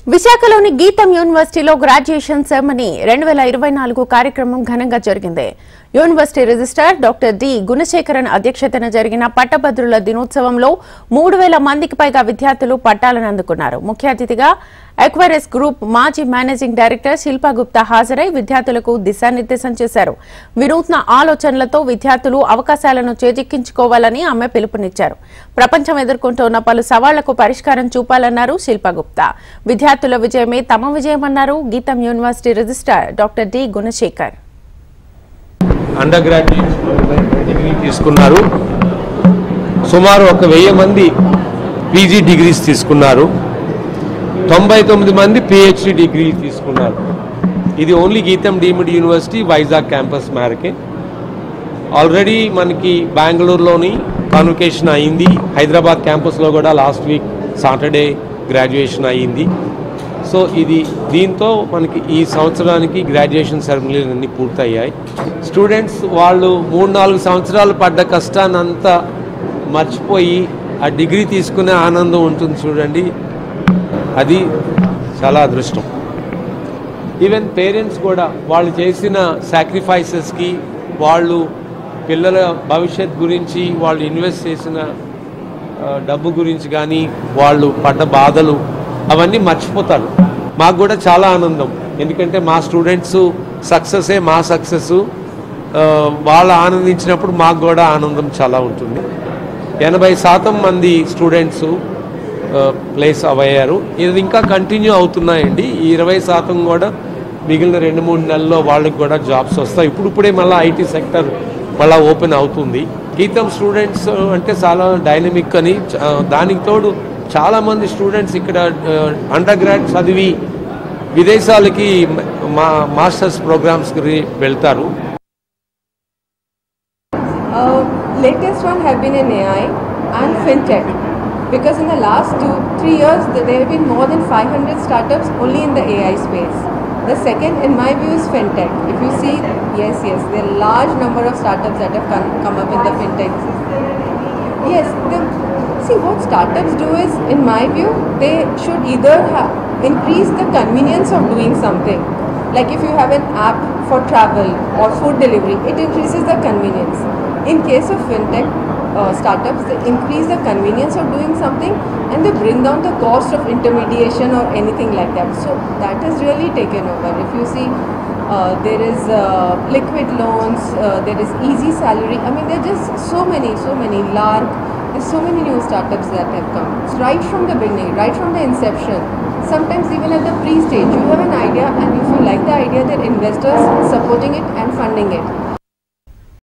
విశాఖలోని గీతం యూనివర్సిటీలో గ్రాడ్యుయేషన్ సెరమనీ 2024 కార్యక్రమం ఘనంగా జరిగింది. University registrar doctor D Gunasekaran అధ్యక్షతన జరిగిన పట్టభద్రుల దినోత్సవంలో 3000 మందికి పైగా విద్యార్థులు పట్టాలను అందుకున్నారు. ముఖ్య అతిథిగా ఎక్వైరస్ గ్రూప్ మాజీ మేనేజింగ్ డైరెక్టర్ శిల్పా గుప్తా హాజరై విద్యార్థులకు దిశానిర్దేశం చేశారు. వినూత్న ఆలోచనలతో విద్యార్థులు అవకాశాలను చేజిక్కించుకోవాలని ఆమె పిలుపునిచ్చారు. ప్రపంచం ఎదుర్కొంటున్న పలు సవాళ్లకు పరిష్కారం చూపాలన్నారు శిల్పా గుప్తా. విద్యార్థుల విజయమే తమ విజయమన్నారు GITAM university registrar doctor D Gunasekhar. Undergraduate degree తీసుకున్నారు. సుమారు 1000 మంది పీజీ డిగ్రీస్ తీసుకున్నారు. 99 మంది పిహెచ్డి డిగ్రీ తీసుకున్నారు. ఇది only GITAM deemed university Vizag campus మేరకే. ఆల్రెడీ మనకి బెంగళూరులోని కాన్వకేషన్ అయింది. హైదరాబాద్ క్యాంపస్లో కూడా లాస్ట్ వీక్ సాటర్డే గ్రాడ్యుయేషన్ అయ్యింది. సో దీంతో మనకి ఈ సంవత్సరానికి గ్రాడ్యుయేషన్ సెరమనీలు అన్నీ పూర్తయ్యాయి. స్టూడెంట్స్ వాళ్ళు 3-4 సంవత్సరాలు పడ్డ కష్టాన్ని అంతా మర్చిపోయి ఆ డిగ్రీ తీసుకునే ఆనందం ఉంటుంది చూడండి, అది చాలా అదృష్టం. ఈవెన్ పేరెంట్స్ కూడా వాళ్ళు చేసిన సాక్రిఫైసెస్కి, వాళ్ళు పిల్లల భవిష్యత్ గురించి, వాళ్ళు ఇన్వెస్ట్ చేసిన డబ్బు గురించి కానీ, వాళ్ళు పడ్డ బాధలు అవన్నీ మర్చిపోతారు. మాకు కూడా చాలా ఆనందం, ఎందుకంటే మా స్టూడెంట్స్ సక్సెసే మా సక్సెస్. వాళ్ళు ఆనందించినప్పుడు మాకు కూడా ఆనందం చాలా ఉంటుంది. 80% మంది స్టూడెంట్స్ ప్లేస్ అయ్యారు. ఇది ఇంకా కంటిన్యూ అవుతున్నాయండి. ఈ 20% కూడా మిగిలిన 2-3 నెలల్లో వాళ్ళకి కూడా జాబ్స్ వస్తాయి. ఇప్పుడే మళ్ళీ ఐటీ సెక్టర్ మళ్ళీ ఓపెన్ అవుతుంది. గీతం స్టూడెంట్స్ అంటే చాలా డైనమిక్ అని, దానికి తోడు చాలామంది స్టూడెంట్స్ ఇక్కడ అండర్ గ్రాడ్ చదివి విదేశాలకి మాస్టర్స్ ప్రోగ్రామ్స్కి వెళ్తారు. Latest one have been in AI and fintech, because in the last 2-3 years there have been more than 500 startups only in the AI space. The second in my view is fintech. If you see, yes, there are large number of startups that have come up in the fintech. Yes, see what startups do is, in my view, they should either increase the convenience of doing something. Like if you have an app for travel or food delivery, it increases the convenience. In case of fintech startups, they increase the convenience of doing something and they bring down the cost of intermediation or anything like that. So that is really taken over. If you see, there is liquid loans, there is easy salary. I mean, there are just so many large. There's so many new startups that have come. So right from the beginning, right from the inception, sometimes even at the pre-stage, you have an idea, and if you like the idea, there are investors supporting it and funding it.